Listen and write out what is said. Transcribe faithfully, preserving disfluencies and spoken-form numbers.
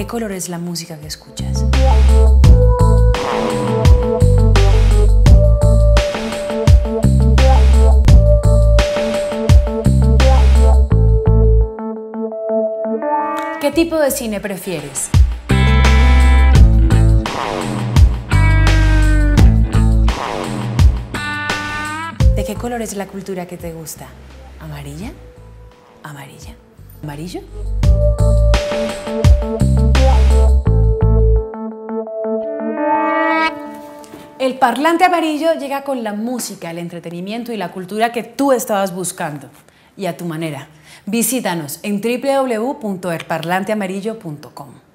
color es la música que escuchas? ¿Qué tipo de cine prefieres? ¿De qué color es la cultura que te gusta? ¿Amarilla? ¿Amarilla? ¿Amarillo? El parlante amarillo llega con la música, el entretenimiento y la cultura que tú estabas buscando, y a tu manera. Visítanos en w w w punto el parlante amarillo punto com.